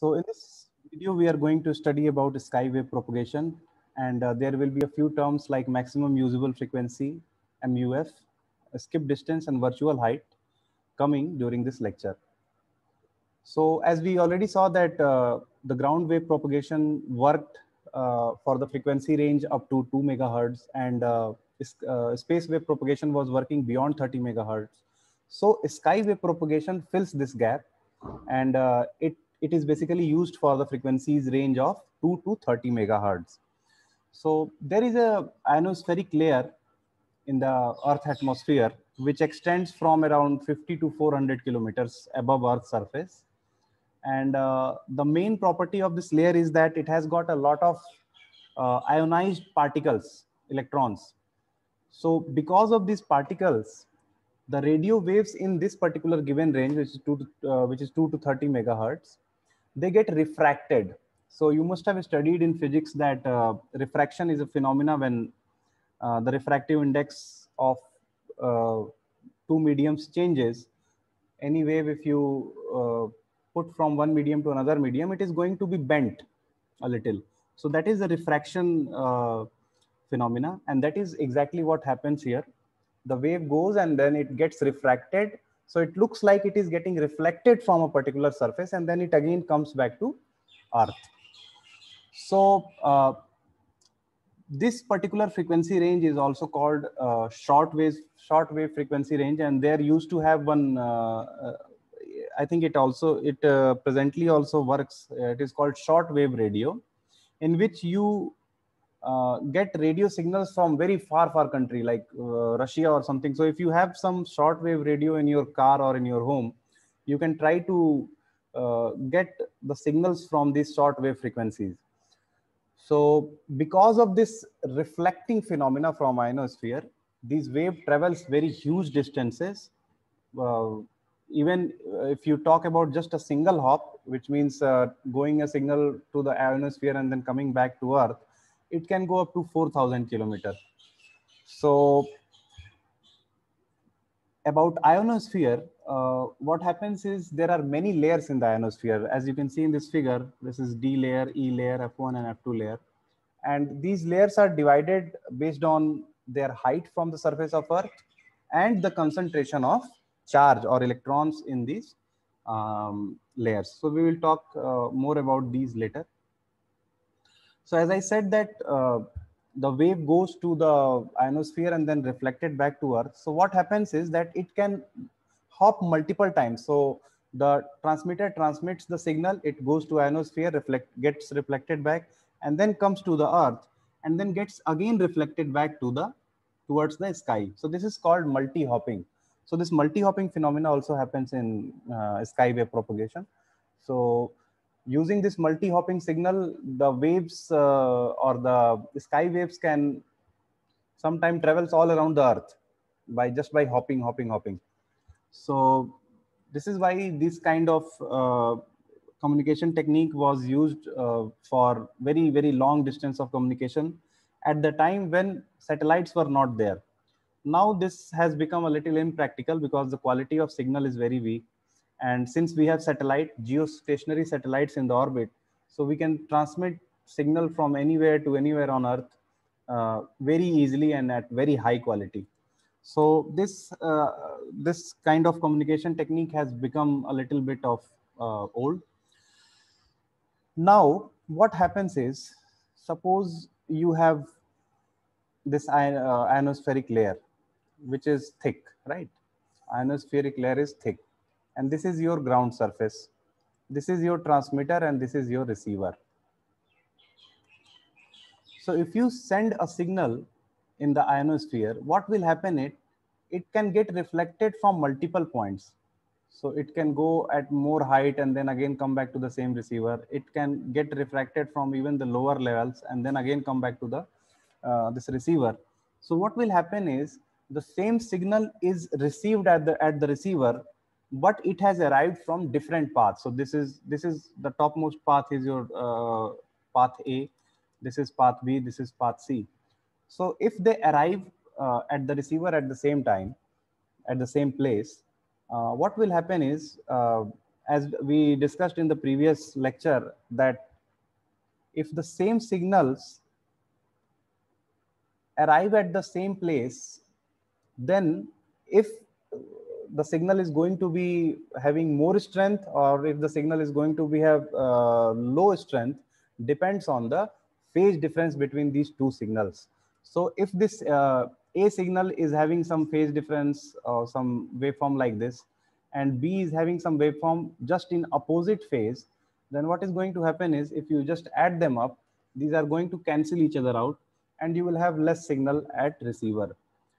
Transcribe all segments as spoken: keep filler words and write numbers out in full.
So in this video, we are going to study about skywave propagation, and uh, there will be a few terms like maximum usable frequency, M U F, skip distance, and virtual height coming during this lecture. So as we already saw that uh, the ground wave propagation worked uh, for the frequency range up to two megahertz, and uh, uh, space wave propagation was working beyond thirty megahertz. So skywave propagation fills this gap, and uh, it, it is basically used for the frequencies range of two to thirty megahertz. So there is a ionospheric layer in the Earth atmosphere, which extends from around fifty to four hundred kilometers above Earth's surface. And uh, the main property of this layer is that it has got a lot of uh, ionized particles, electrons. So because of these particles, the radio waves in this particular given range, which is two to, uh, which is two to thirty megahertz, they get refracted. So you must have studied in physics that uh, refraction is a phenomena when uh, the refractive index of uh, two mediums changes. Any wave, if you uh, put from one medium to another medium, it is going to be bent a little. So that is the refraction uh, phenomena, and that is exactly what happens here. The wave goes and then it gets refracted. So it looks like it is getting reflected from a particular surface, and then it again comes back to Earth. So uh, this particular frequency range is also called uh, short wave short wave frequency range, and they're used to have one uh, uh, I think it also it uh, presently also works. Uh, it is called short wave radio, in which you uh, get radio signals from very far far country like uh, Russia or something. So if you have some short wave radio in your car or in your home, you can try to uh, get the signals from these short wave frequencies. So because of this reflecting phenomena from ionosphere, these wave travels very huge distances. Uh, even if you talk about just a single hop, which means uh, going a signal to the ionosphere and then coming back to Earth, it can go up to four thousand kilometers. So about ionosphere, uh, what happens is there are many layers in the ionosphere. As you can see in this figure, this is D layer, E layer, F one and F two layer. And these layers are divided based on their height from the surface of Earth and the concentration of charge or electrons in these um, layers. So we will talk uh, more about these later. So as I said that uh, the wave goes to the ionosphere and then reflected back to Earth. So what happens is that it can hop multiple times. So the transmitter transmits the signal, it goes to ionosphere, reflect, gets reflected back, and then comes to the Earth, and then gets again reflected back to the towards the sky. So this is called multi-hopping. So this multi-hopping phenomena also happens in uh, skywave propagation. So using this multi-hopping signal, the waves uh, or the sky waves can sometimes travels all around the Earth by just by hopping, hopping, hopping. So this is why this kind of uh, communication technique was used uh, for very, very long distance of communication at the time when satellites were not there. Now this has become a little impractical because the quality of signal is very weak. And since we have satellite, geostationary satellites in the orbit, so we can transmit signal from anywhere to anywhere on Earth uh, very easily and at very high quality. So this uh, this kind of communication technique has become a little bit of uh, old. Now, what happens is, suppose you have this ion, uh, ionospheric layer, which is thick, right? Ionospheric layer is thick, and this is your ground surface. This is your transmitter, and this is your receiver. So if you send a signal in the ionosphere, what will happen? It it can get reflected from multiple points. So it can go at more height and then again come back to the same receiver. It can get refracted from even the lower levels and then again come back to the uh, this receiver. So what will happen is the same signal is received at the at the receiver, but it has arrived from different paths. So this is this is the topmost path is your uh, path A. This is path B. This is path C. So if they arrive uh, at the receiver at the same time, at the same place, uh, what will happen is uh, as we discussed in the previous lecture, that if the same signals arrive at the same place, then if the signal is going to be having more strength or if the signal is going to be have uh, low strength depends on the phase difference between these two signals. So if this uh, A signal is having some phase difference or some waveform like this, and B is having some waveform just in opposite phase, then what is going to happen is if you just add them up, these are going to cancel each other out and you will have less signal at receiver.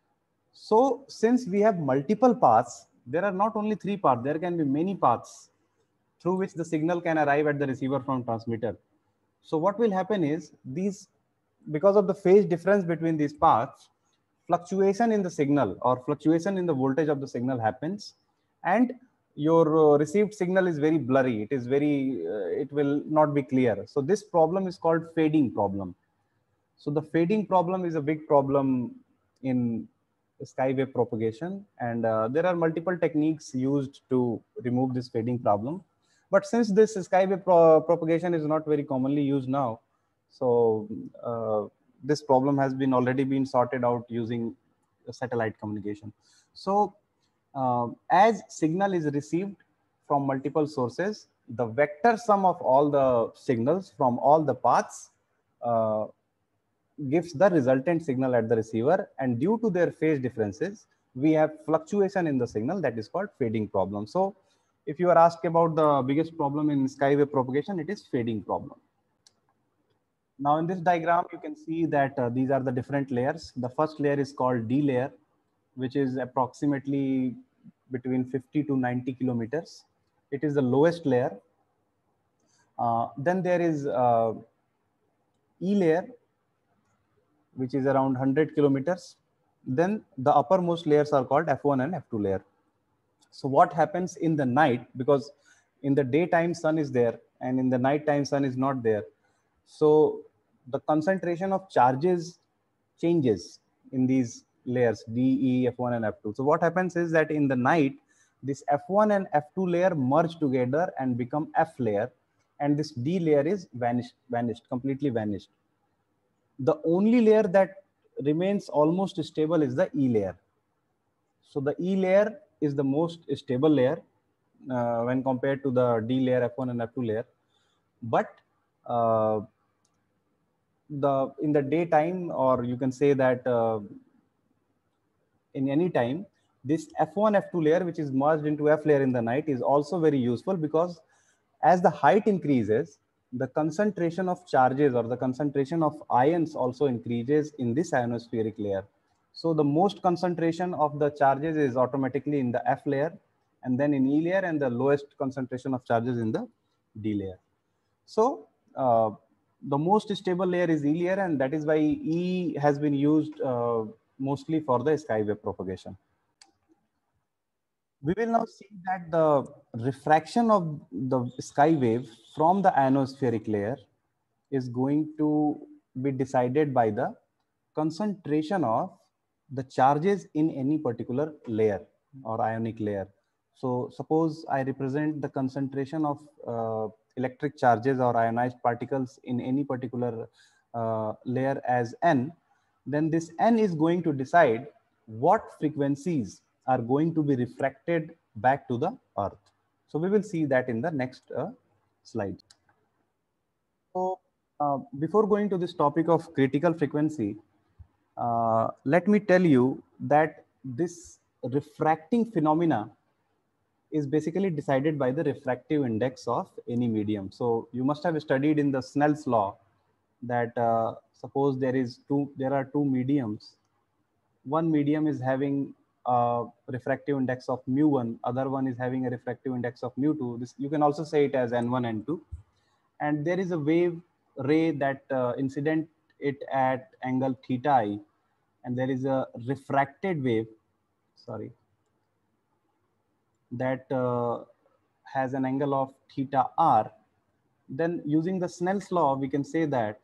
So since we have multiple paths, there are not only three paths, there can be many paths through which the signal can arrive at the receiver from transmitter. So what will happen is these, because of the phase difference between these paths, fluctuation in the signal or fluctuation in the voltage of the signal happens, and your uh, received signal is very blurry. It is very, uh, it will not be clear. So this problem is called fading problem. So the fading problem is a big problem in skywave propagation, and uh, there are multiple techniques used to remove this fading problem. But since this skywave pro propagation is not very commonly used now, so uh, this problem has been already been sorted out using satellite communication. So uh, as signal is received from multiple sources, the vector sum of all the signals from all the paths uh, gives the resultant signal at the receiver, and due to their phase differences we have fluctuation in the signal, that is called fading problem. So if you are asked about the biggest problem in skywave propagation, it is fading problem. Now in this diagram you can see that uh, these are the different layers. The first layer is called D layer, which is approximately between fifty to ninety kilometers. It is the lowest layer. Uh, then there is uh, E layer, which is around one hundred kilometers. Then the uppermost layers are called F one and F two layer. So what happens in the night, because in the daytime sun is there and in the nighttime sun is not there, so the concentration of charges changes in these layers D, E, F one and F two. So what happens is that in the night this F one and F two layer merge together and become F layer, and this D layer is vanished, vanished, completely vanished. The only layer that remains almost stable is the E layer. So the E layer is the most stable layer uh, when compared to the D layer, F one and F two layer. But uh, the in the daytime, or you can say that uh, in any time, this F one, F two layer, which is merged into F layer in the night, is also very useful, because as the height increases, the concentration of charges or the concentration of ions also increases in this ionospheric layer. So the most concentration of the charges is automatically in the F layer, and then in E layer, and the lowest concentration of charges in the D layer. So uh, the most stable layer is E layer, and that is why E has been used uh, mostly for the skywave propagation. We will now see that the refraction of the sky wave from the ionospheric layer is going to be decided by the concentration of the charges in any particular layer or ionic layer. So suppose I represent the concentration of uh, electric charges or ionized particles in any particular uh, layer as n, then this n is going to decide what frequencies are going to be refracted back to the earth. So we will see that in the next uh, slide. So uh, before going to this topic of critical frequency, uh, let me tell you that this refracting phenomena is basically decided by the refractive index of any medium. So you must have studied in the Snell's law that uh, suppose there is two, there are two mediums. One medium is having a refractive index of mu one, other one is having a refractive index of mu two. This you can also say it as n one, n two. And there is a wave ray that uh, incident it at angle theta I, and there is a refracted wave, sorry, that uh, has an angle of theta r. Then using the Snell's law, we can say that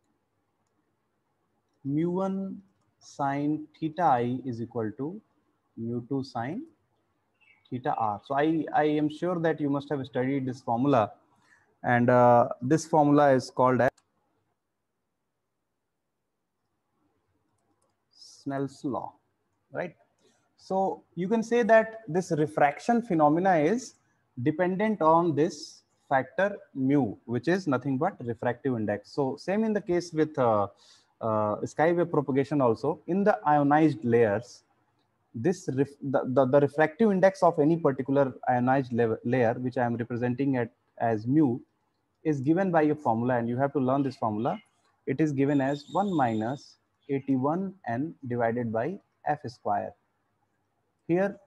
mu one sine theta I is equal to mu two sine theta r. So I, I am sure that you must have studied this formula, and uh, this formula is called as Snell's law, right? So you can say that this refraction phenomena is dependent on this factor mu, which is nothing but refractive index. So same in the case with uh, uh, skywave propagation also. In the ionized layers, this ref the, the, the refractive index of any particular ionized layer, which I am representing at as mu, is given by a formula, and you have to learn this formula. It is given as one minus eighty-one n divided by f square. Here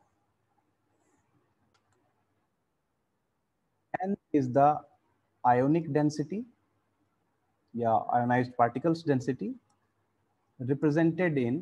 n is the ionic density, yeah, ionized particles density, represented in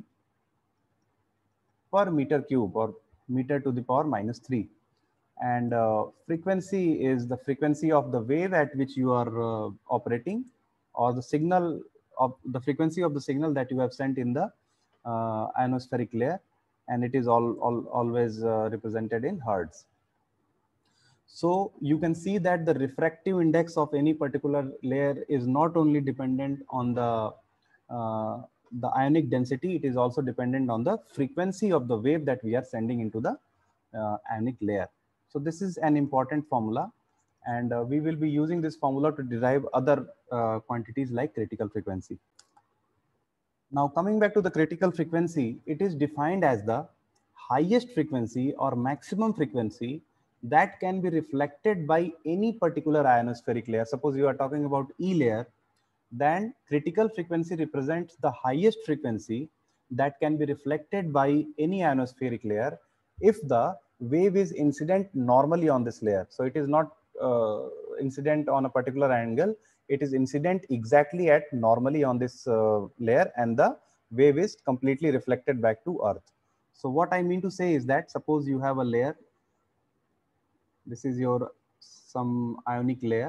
per meter cube or meter to the power minus three. And uh, frequency is the frequency of the wave at which you are uh, operating, or the signal of the frequency of the signal that you have sent in the uh, ionospheric layer, and it is all, all always uh, represented in hertz. So you can see that the refractive index of any particular layer is not only dependent on the uh, the ionic density, it is also dependent on the frequency of the wave that we are sending into the uh, ionic layer. So this is an important formula, and uh, we will be using this formula to derive other uh, quantities like critical frequency. Now coming back to the critical frequency, it is defined as the highest frequency or maximum frequency that can be reflected by any particular ionospheric layer. Suppose you are talking about E layer, then critical frequency represents the highest frequency that can be reflected by any ionospheric layer if the wave is incident normally on this layer. So it is not uh, incident on a particular angle, it is incident exactly at normally on this uh, layer, and the wave is completely reflected back to earth. So what I mean to say is that suppose you have a layer, this is your some ionic layer,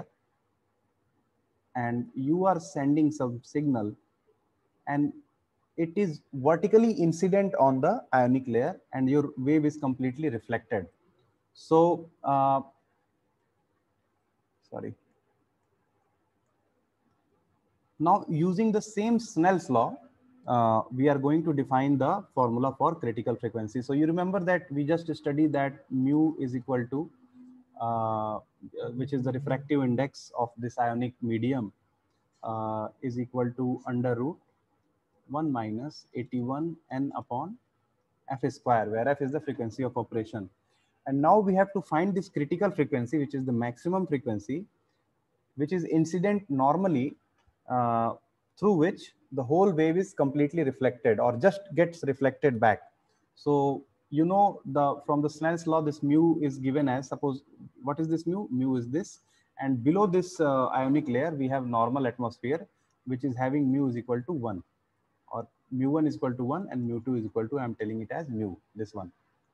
and you are sending some signal, and it is vertically incident on the ionic layer, and your wave is completely reflected. So uh, sorry. Now using the same Snell's law, uh, we are going to define the formula for critical frequency. So you remember that we just studied that mu is equal to uh, which is the refractive index of this ionic medium, uh, is equal to under root one minus eighty-one n upon f square, where f is the frequency of operation. And now we have to find this critical frequency, which is the maximum frequency, which is incident normally, uh, through which the whole wave is completely reflected or just gets reflected back. So you know, the from the Snell's law, this mu is given as, suppose, what is this mu? Mu is this, and below this uh, ionic layer we have normal atmosphere, which is having mu is equal to one, or mu one is equal to one, and mu two is equal to, I'm telling it as mu, this one,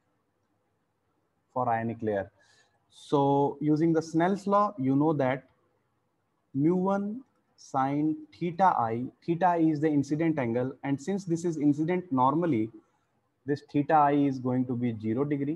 for ionic layer. So using the Snell's law, you know that mu one sine theta I, theta I is the incident angle, and since this is incident normally, this theta I is going to be zero degree.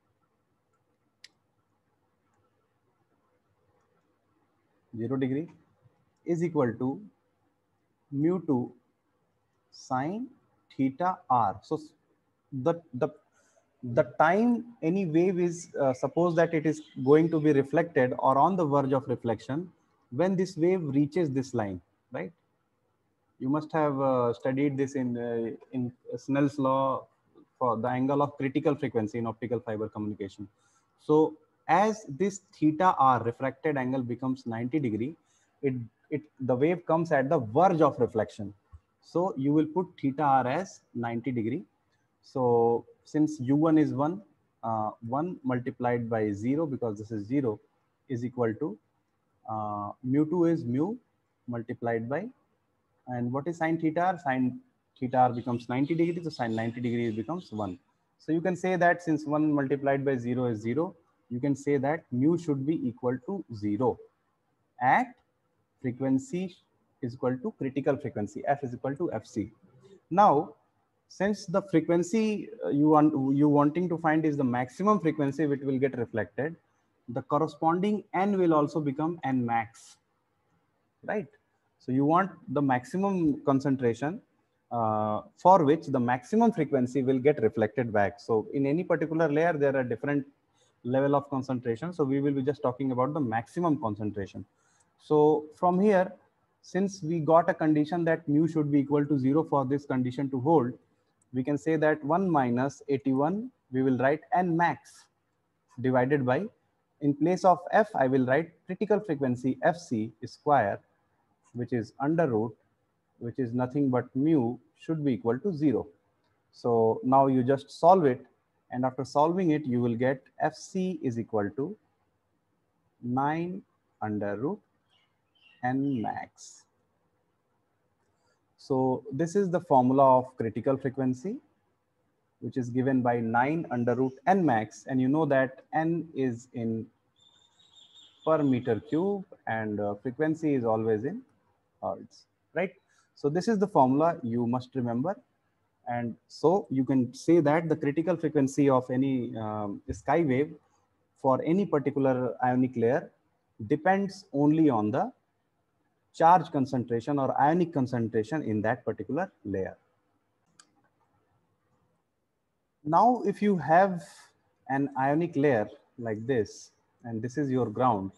Zero degree is equal to mu two sine theta R. So the the the time any wave is uh, suppose that it is going to be reflected or on the verge of reflection when this wave reaches this line, right? You must have uh, studied this in uh, in Snell's law for the angle of critical frequency in optical fiber communication. So as this theta R refracted angle becomes ninety degree, it it the wave comes at the verge of reflection. So you will put theta R as ninety degree. So since u one is one, uh, one multiplied by zero, because this is zero, is equal to uh, mu two is mu multiplied by, and what is sine theta r? Sine theta r becomes ninety degrees, so sine ninety degrees becomes one. So you can say that since one multiplied by zero is zero, you can say that mu should be equal to zero at frequency is equal to critical frequency, f is equal to fc. Now, since the frequency uh, you want you wanting to find is the maximum frequency which will get reflected, the corresponding n will also become n max, right? So you want the maximum concentration uh, for which the maximum frequency will get reflected back. So in any particular layer, there are different level of concentration. So we will be just talking about the maximum concentration. So from here, since we got a condition that mu should be equal to zero for this condition to hold, we can say that one minus eighty-one, we will write n max divided by, in place of f, I will write critical frequency fc square, which is under root, which is nothing but mu should be equal to zero. So now you just solve it, and after solving it, you will get fc is equal to nine under root n max. So this is the formula of critical frequency, which is given by nine under root n max, and you know that n is in per meter cube, and uh, frequency is always in hertz, right? So this is the formula you must remember. And so you can say that the critical frequency of any um, sky wave for any particular ionic layer depends only on the charge concentration or ionic concentration in that particular layer. Now, if you have an ionic layer like this, and this is your ground,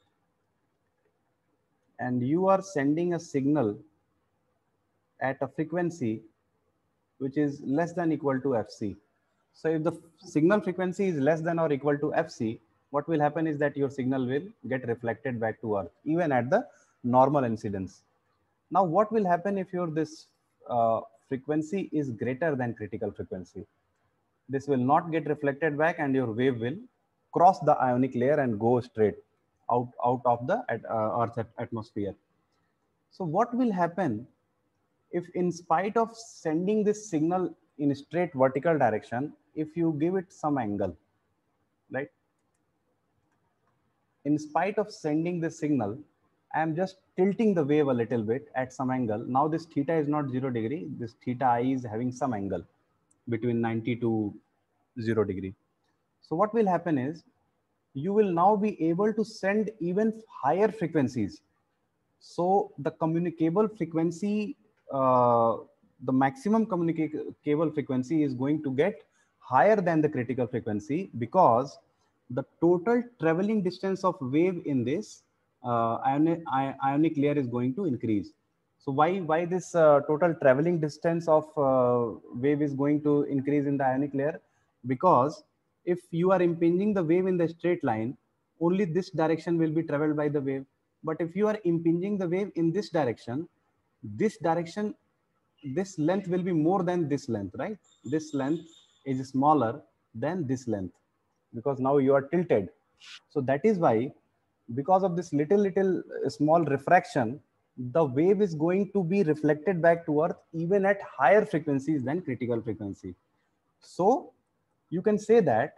and you are sending a signal at a frequency which is less than equal to fc. So if the signal frequency is less than or equal to fc, what will happen is that your signal will get reflected back to Earth, even at the normal incidence. Now, what will happen if your this uh, frequency is greater than critical frequency? This will not get reflected back, and your wave will cross the ionic layer and go straight out, out of the uh, Earth atmosphere. So what will happen if, in spite of sending this signal in straight vertical direction, if you give it some angle, right? In spite of sending this signal, I am just tilting the wave a little bit at some angle. Now this theta is not zero degree. This theta I is having some angle between ninety to zero degree. So what will happen is you will now be able to send even higher frequencies. So the communicable frequency, uh, the maximum communicable frequency is going to get higher than the critical frequency, because the total traveling distance of wave in this uh, ionic, ionic layer is going to increase. So why, why this uh, total traveling distance of uh, wave is going to increase in the ionic layer? Because if you are impinging the wave in the straight line, only this direction will be traveled by the wave. But if you are impinging the wave in this direction, this direction, this length will be more than this length, right? This length is smaller than this length, because now you are tilted. So that is why, because of this little, little small refraction, the wave is going to be reflected back to Earth even at higher frequencies than critical frequency. So you can say that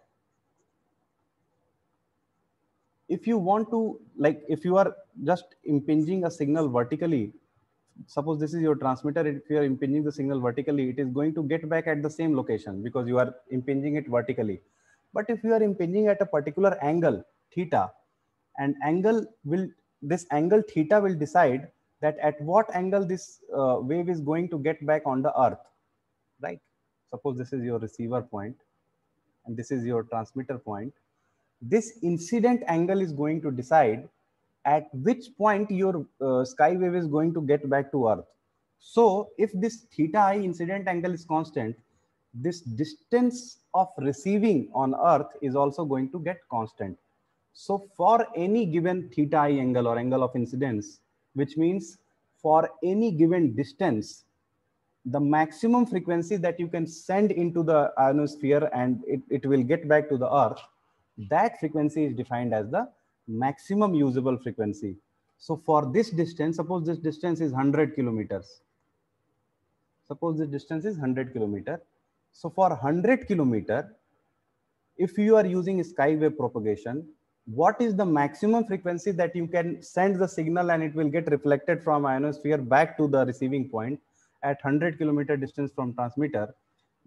if you want to, like, if you are just impinging a signal vertically, suppose this is your transmitter, if you are impinging the signal vertically, it is going to get back at the same location because you are impinging it vertically. But if you are impinging at a particular angle, theta, and angle will, this angle theta will decide that at what angle this uh, wave is going to get back on the Earth, right? Suppose this is your receiver point and this is your transmitter point. This incident angle is going to decide at which point your uh, sky wave is going to get back to Earth. So if this theta I incident angle is constant, this distance of receiving on Earth is also going to get constant. So for any given theta I angle or angle of incidence, which means for any given distance, the maximum frequency that you can send into the ionosphere and it, it will get back to the Earth, that frequency is defined as the maximum usable frequency. So for this distance, suppose this distance is one hundred kilometers. Suppose this distance is one hundred kilometer. So for one hundred kilometer, if you are using skywave propagation, what is the maximum frequency that you can send the signal and it will get reflected from ionosphere back to the receiving point at one hundred kilometer distance from transmitter?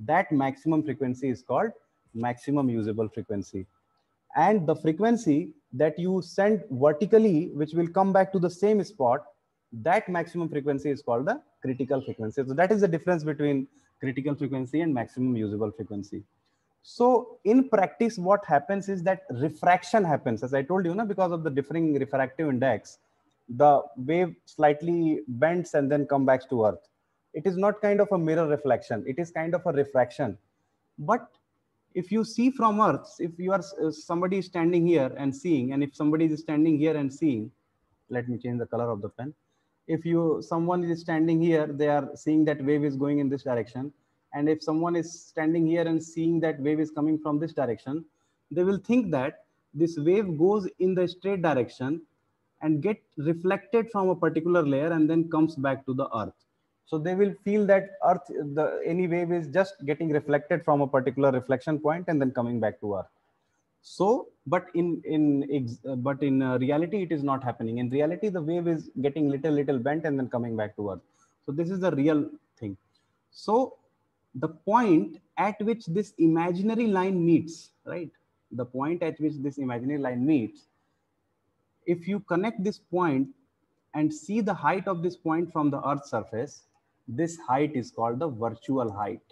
That maximum frequency is called maximum usable frequency. And the frequency that you send vertically, which will come back to the same spot, that maximum frequency is called the critical frequency. So that is the difference between critical frequency and maximum usable frequency. So in practice, what happens is that refraction happens, as I told you, na, because of the differing refractive index, the wave slightly bends and then come back to Earth. It is not kind of a mirror reflection. It is kind of a refraction. But if you see from Earth, if you are uh, somebody is standing here and seeing, and if somebody is standing here and seeing, let me change the color of the pen. If you someone is standing here, they are seeing that wave is going in this direction. And if someone is standing here and seeing that wave is coming from this direction, they will think that this wave goes in the straight direction and get reflected from a particular layer and then comes back to the Earth. So they will feel that Earth, the any wave is just getting reflected from a particular reflection point and then coming back to Earth. So, but in in but in uh, reality, it is not happening. In reality, the wave is getting little little bent and then coming back to Earth. So this is the real thing. So the point at which this imaginary line meets, right? The point at which this imaginary line meets, if you connect this point and see the height of this point from the Earth's surface, this height is called the virtual height.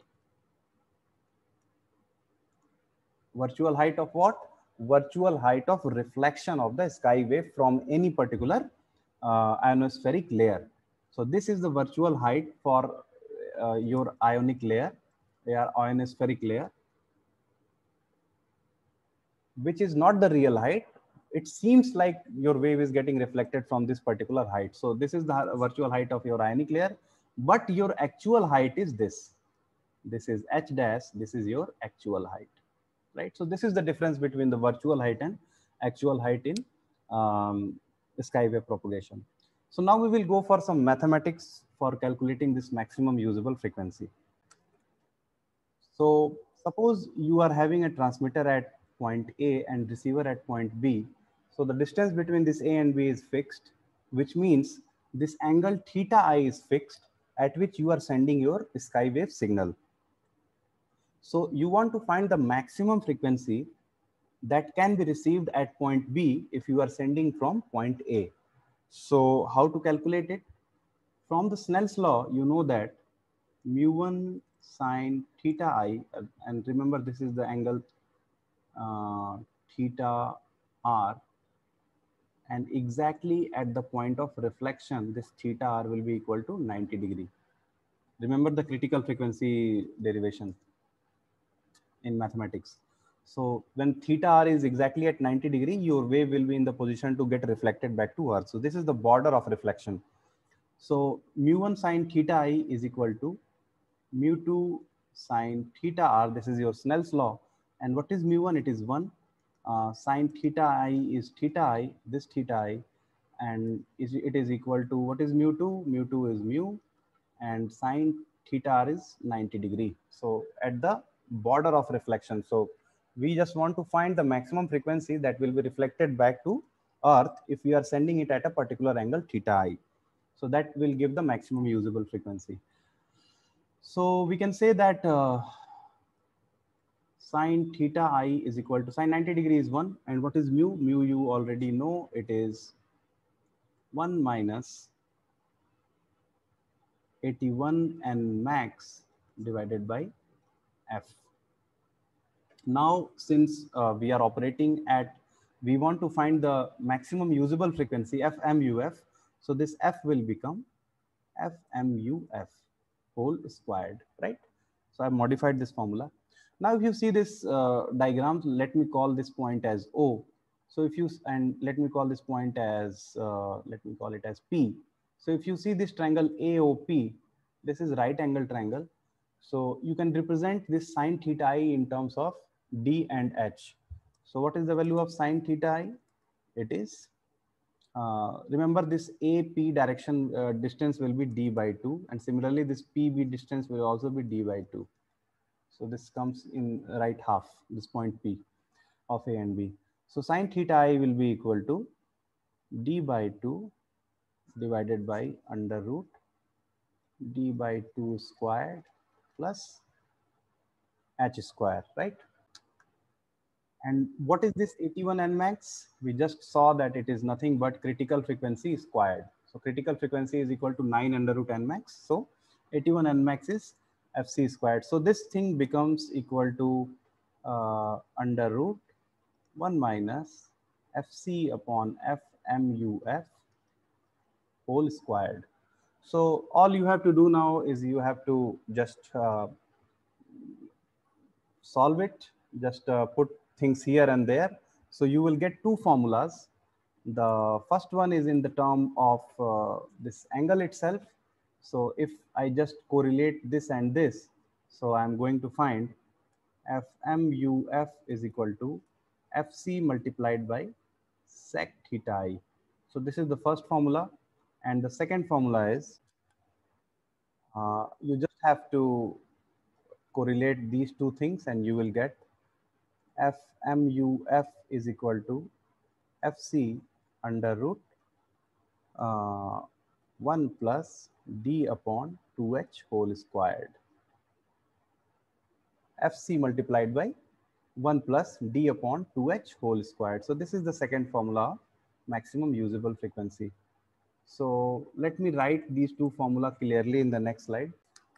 Virtual height of what? Virtual height of reflection of the sky wave from any particular uh, ionospheric layer. So this is the virtual height for uh, your ionic layer, your ionospheric layer, which is not the real height. It seems like your wave is getting reflected from this particular height. So this is the virtual height of your ionic layer, but your actual height is this. This is h dash, this is your actual height, right? So this is the difference between the virtual height and actual height in um, sky wave propagation. So now we will go for some mathematics for calculating this maximum usable frequency. So suppose you are having a transmitter at point A and receiver at point B. So the distance between this A and B is fixed, which means this angle theta I is fixed at which you are sending your sky wave signal. So you want to find the maximum frequency that can be received at point B if you are sending from point A. So how to calculate it? From the Snell's law, you know that mu one sine theta I, uh, and remember this is the angle uh, theta r, and exactly at the point of reflection, this theta r will be equal to ninety degree. Remember the critical frequency derivation in mathematics. So when theta r is exactly at ninety degree, your wave will be in the position to get reflected back to Earth. So this is the border of reflection. So mu one sine theta I is equal to mu two sine theta r. This is your Snell's law. And what is mu one? It is one. Uh, sine theta I is theta I, this theta I, and is, it is equal to, what is mu two? Mu two is mu, and sine theta r is ninety degree. So at the border of reflection. So we just want to find the maximum frequency that will be reflected back to Earth if we are sending it at a particular angle theta I. So that will give the maximum usable frequency. So we can say that uh, sine theta I is equal to sine ninety degree is one. And what is mu? Mu you already know, it is one minus eighty-one and max divided by f. Now, since uh, we are operating at, we want to find the maximum usable frequency, F M U F. So this F will become F M U F whole squared, right? So I've modified this formula. Now, if you see this uh, diagram, let me call this point as O. So if you, and let me call this point as, uh, let me call it as P. So if you see this triangle A O P, this is right angle triangle. So you can represent this sine theta I in terms of D and H. So what is the value of sine theta I? It is, uh, remember this A P direction uh, distance will be D by two. And similarly, this P B distance will also be D by two. So this comes in right half, this point P of A and B. So sine theta I will be equal to D by two divided by under root D by two squared plus H square, right? And what is this eighty-one N max? We just saw that it is nothing but critical frequency squared. So critical frequency is equal to nine under root N max. So eighty-one N max is F C squared. So this thing becomes equal to uh, under root one minus F C upon F M U F whole squared. So all you have to do now is you have to just uh, solve it, just uh, put things here and there. So you will get two formulas. The first one is in the term of uh, this angle itself. So if I just correlate this and this, so I'm going to find F M U F is equal to F C multiplied by sec theta I. So this is the first formula. And the second formula is uh, you just have to correlate these two things and you will get F M U F is equal to F C under root uh, one plus D upon two H whole squared. F C multiplied by one plus D upon two H whole squared. So this is the second formula, maximum usable frequency. So let me write these two formula clearly in the next slide.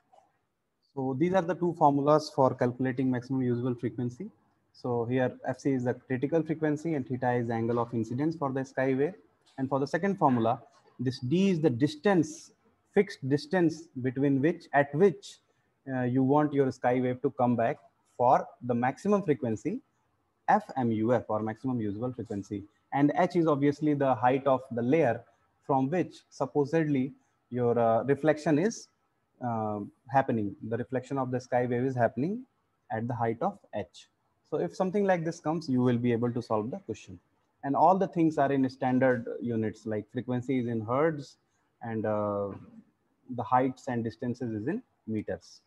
So these are the two formulas for calculating maximum usable frequency. So here F C is the critical frequency and theta is the angle of incidence for the sky wave. And for the second formula, this D is the distance, fixed distance between which, at which uh, you want your sky wave to come back for the maximum frequency, F M U F, or maximum usable frequency. And H is obviously the height of the layer from which supposedly your uh, reflection is uh, happening. The reflection of the sky wave is happening at the height of H. So if something like this comes, you will be able to solve the question. And all the things are in standard units, like frequency is in hertz and uh, the heights and distances is in meters.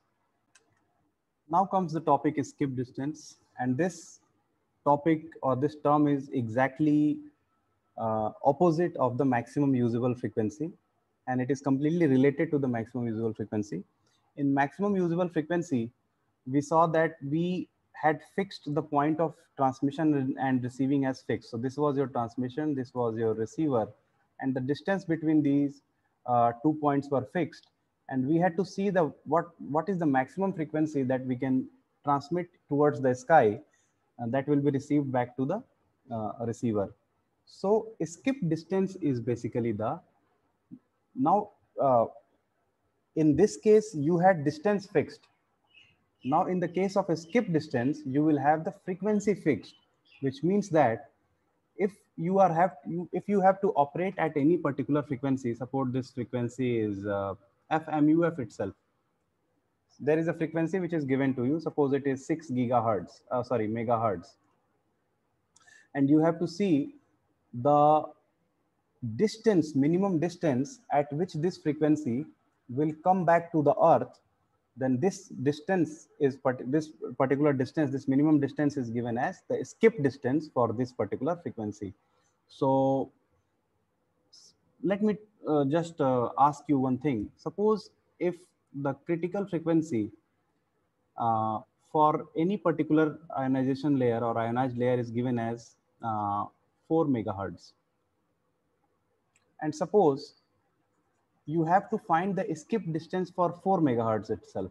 Now comes the topic is skip distance. And this topic or this term is exactly uh, opposite of the maximum usable frequency. And it is completely related to the maximum usable frequency. In maximum usable frequency, we saw that we had fixed the point of transmission and receiving as fixed. So this was your transmission, this was your receiver, and the distance between these uh, two points were fixed. And we had to see the what what is the maximum frequency that we can transmit towards the sky, and that will be received back to the uh, receiver. So skip distance is basically the now uh, in this case you had distance fixed. Now in the case of a skip distance, you will have the frequency fixed, which means that if you are have you, if you have to operate at any particular frequency, suppose this frequency is uh, F M U F itself. There is a frequency which is given to you. Suppose it is six gigahertz, uh, sorry, megahertz. And you have to see the distance, minimum distance at which this frequency will come back to the earth. Then this distance is, part this particular distance, this minimum distance is given as the skip distance for this particular frequency. So let me uh, just uh, ask you one thing. Suppose if the critical frequency uh, for any particular ionization layer or ionized layer is given as uh, four megahertz. And suppose you have to find the skip distance for four megahertz itself.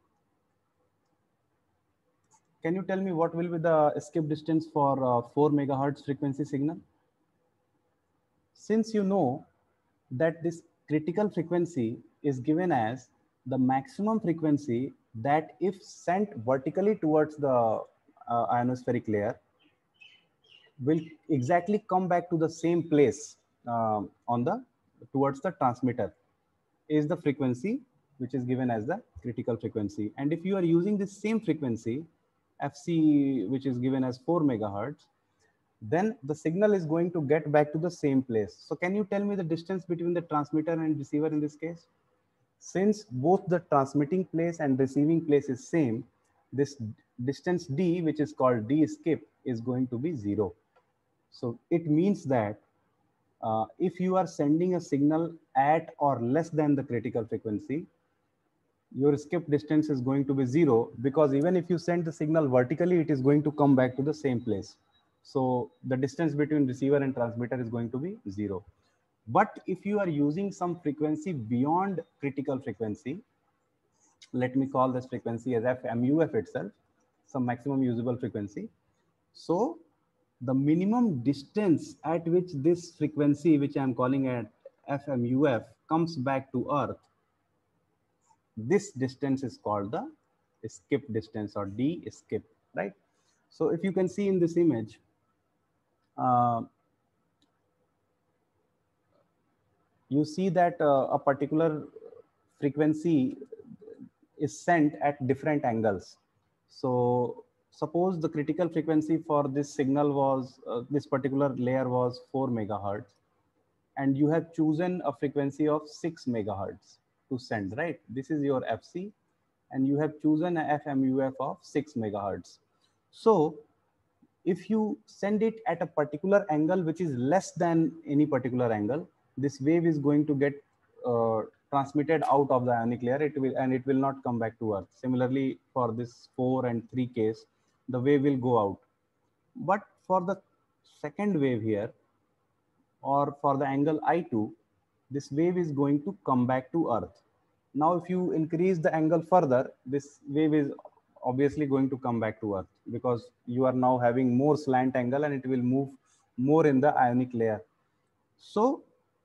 Can you tell me what will be the skip distance for uh, four megahertz frequency signal? Since you know that this critical frequency is given as the maximum frequency that if sent vertically towards the uh, ionospheric layer will exactly come back to the same place uh, on the towards the transmitter is the frequency which is given as the critical frequency. And if you are using the same frequency F C, which is given as four megahertz, then the signal is going to get back to the same place. So can you tell me the distance between the transmitter and receiver in this case? Since both the transmitting place and receiving place is same, this distance D, which is called D skip, is going to be zero. So it means that uh, if you are sending a signal at or less than the critical frequency, your skip distance is going to be zero, because even if you send the signal vertically, it is going to come back to the same place. So the distance between receiver and transmitter is going to be zero. But if you are using some frequency beyond critical frequency, let me call this frequency as F M U F itself, some maximum usable frequency. So the minimum distance at which this frequency, which I am calling at F M U F, comes back to Earth, this distance is called the skip distance, or D skip, right? So if you can see in this image, uh, you see that uh, a particular frequency is sent at different angles. So suppose the critical frequency for this signal was, uh, this particular layer was four megahertz, and you have chosen a frequency of six megahertz to send, right? This is your F C, and you have chosen a F M U F of six megahertz. So if you send it at a particular angle which is less than any particular angle, this wave is going to get uh, transmitted out of the ionic layer, it will, and it will not come back to Earth. Similarly, for this four and three case, the wave will go out. But for the second wave here, or for the angle I two, this wave is going to come back to Earth. Now, if you increase the angle further, this wave is obviously going to come back to Earth, because you are now having more slant angle and it will move more in the ionic layer. So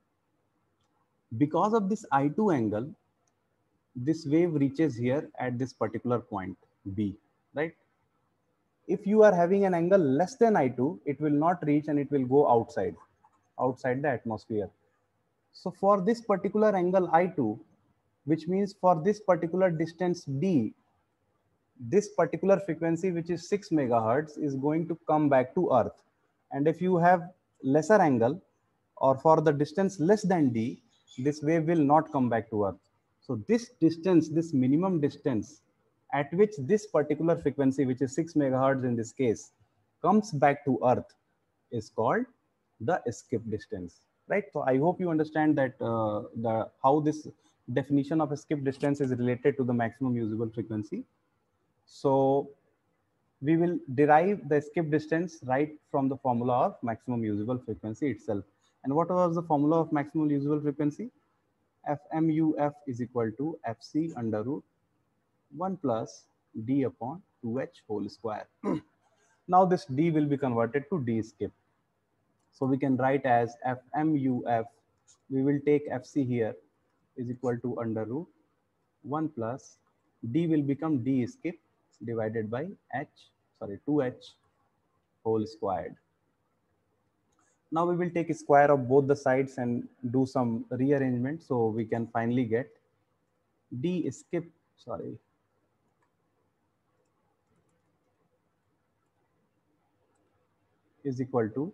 because of this I two angle, this wave reaches here at this particular point B, right? If you are having an angle less than I two, it will not reach and it will go outside, outside the atmosphere. So for this particular angle I two, which means for this particular distance D, this particular frequency, which is six megahertz, is going to come back to Earth. And if you have lesser angle, or for the distance less than D, this wave will not come back to Earth. So this distance, this minimum distance at which this particular frequency, which is six megahertz in this case, comes back to Earth, is called the skip distance, right? So I hope you understand that uh, the how this definition of a skip distance is related to the maximum usable frequency. So we will derive the skip distance right from the formula of maximum usable frequency itself. And what was the formula of maximum usable frequency? F M U F is equal to F C under root one plus D upon two H whole square. Now this D will be converted to D skip. So we can write as F M U F, we will take F C here, is equal to under root one plus D will become D skip divided by H, sorry, two H whole squared. Now we will take a square of both the sides and do some rearrangement. So we can finally get D skip, sorry, is equal to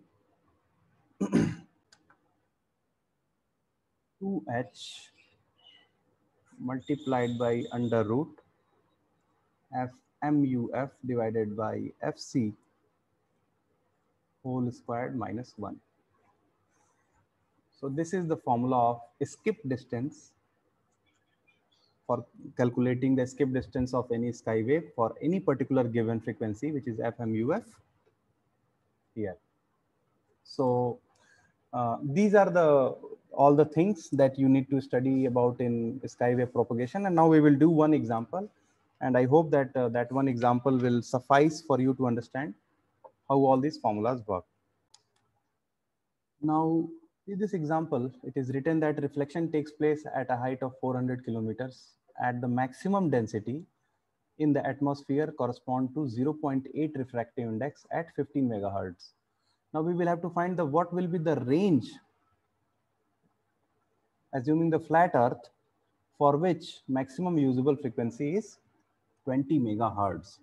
two H multiplied by under root F M U F divided by F C whole squared minus one. So this is the formula of skip distance for calculating the skip distance of any sky wave for any particular given frequency, which is F M U F here. So uh, these are the all the things that you need to study about in skywave propagation. And now we will do one example, and I hope that uh, that one example will suffice for you to understand how all these formulas work. Now, in this example, it is written that reflection takes place at a height of four hundred kilometers at the maximum density in the atmosphere correspond to zero point eight refractive index at fifteen megahertz. Now we will have to find the what will be the range, assuming the flat earth, for which maximum usable frequency is twenty megahertz.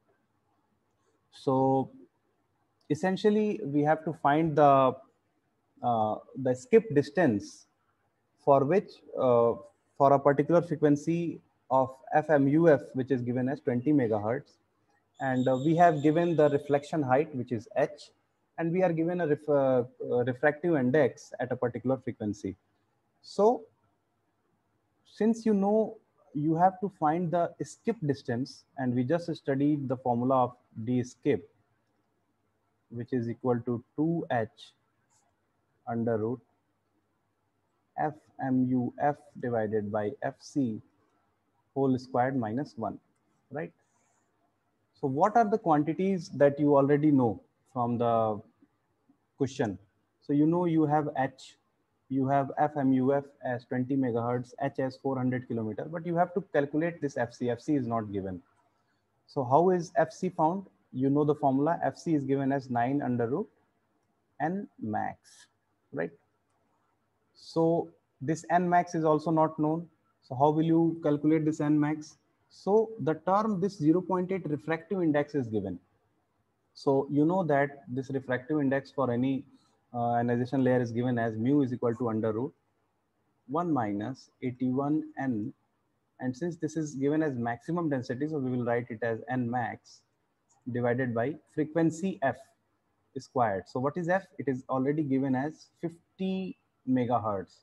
So essentially we have to find the uh, the skip distance for which uh, for a particular frequency of F M U F, which is given as twenty megahertz, and uh, we have given the reflection height, which is H, and we are given a ref, uh, uh, refractive index at a particular frequency. So since you know you have to find the skip distance, and we just studied the formula of d skip, which is equal to two h under root f mu f divided by fc whole squared minus one, right? So what are the quantities that you already know from the question? So you know you have h, you have f mu f as twenty megahertz, h as four hundred kilometer, but you have to calculate this fc. Fc is not given. So how is fc found? You know the formula. Fc is given as nine under root n max, right? So this n max is also not known. So how will you calculate this n max? So the term this zero point eight refractive index is given. So you know that this refractive index for any uh, ionization layer is given as mu is equal to under root one minus eighty-one n. And since this is given as maximum density, so we will write it as n max divided by frequency f squared. So what is f? It is already given as fifty megahertz.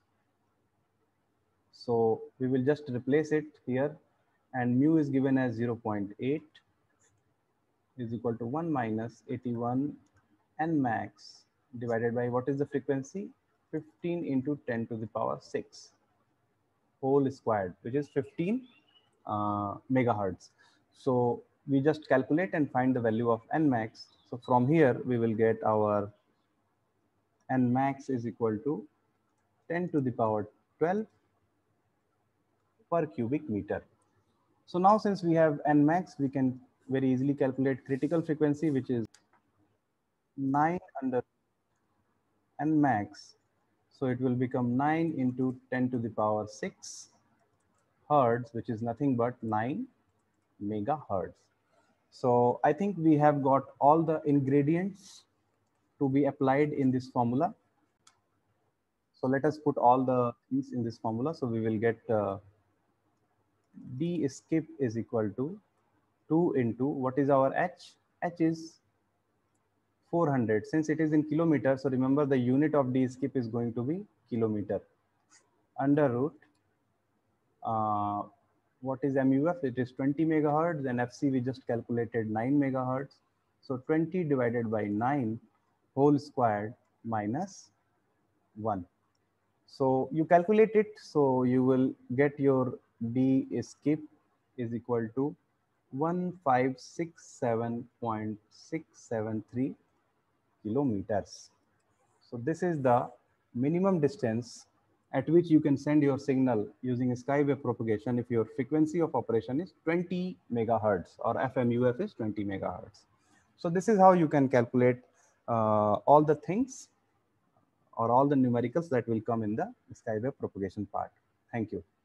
So we will just replace it here, and mu is given as zero point eight is equal to one minus eighty-one n max divided by what is the frequency? fifteen into ten to the power six whole squared, which is fifteen uh, megahertz. So we just calculate and find the value of n max. So from here we will get our n max is equal to ten to the power twelve per cubic meter. So now since we have n max, we can very easily calculate critical frequency, which is nine under n max. So it will become nine into ten to the power six hertz, which is nothing but nine megahertz. So I think we have got all the ingredients to be applied in this formula. So let us put all the things in this formula. So we will get uh, d skip is equal to two into what is our h? H is four hundred. Since it is in kilometer, so remember the unit of d skip is going to be kilometer. Under root, uh, what is M U F? It is twenty megahertz, and F C we just calculated nine megahertz. So twenty divided by nine whole squared minus one. So you calculate it, so you will get your d skip is equal to one five six seven point six seven three kilometers. So this is the minimum distance at which you can send your signal using skywave propagation if your frequency of operation is twenty megahertz or F M U F is twenty megahertz. So this is how you can calculate uh, all the things or all the numericals that will come in the skywave propagation part. Thank you.